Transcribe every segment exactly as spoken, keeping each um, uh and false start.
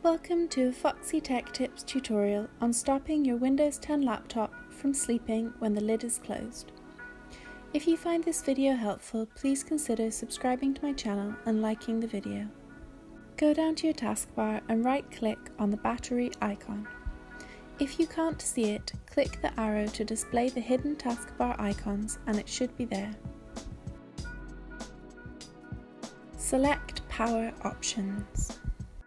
Welcome to a Foxy Tech Tips tutorial on stopping your Windows ten laptop from sleeping when the lid is closed. If you find this video helpful, please consider subscribing to my channel and liking the video. Go down to your taskbar and right-click on the battery icon. If you can't see it, click the arrow to display the hidden taskbar icons and it should be there. Select Power Options.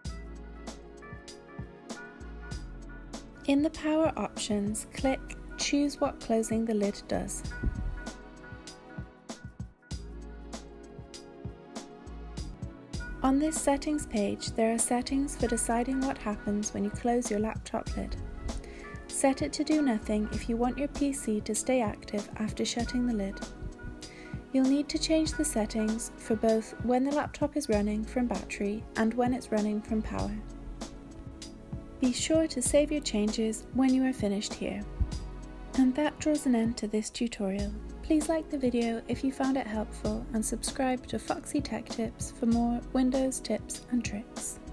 In the Power Options, click Choose what closing the lid does. On this settings page, there are settings for deciding what happens when you close your laptop lid. Set it to do nothing if you want your P C to stay active after shutting the lid. You'll need to change the settings for both when the laptop is running from battery and when it's running from power. Be sure to save your changes when you are finished here. And that draws an end to this tutorial. Please like the video if you found it helpful and subscribe to Foxy Tech Tips for more Windows tips and tricks.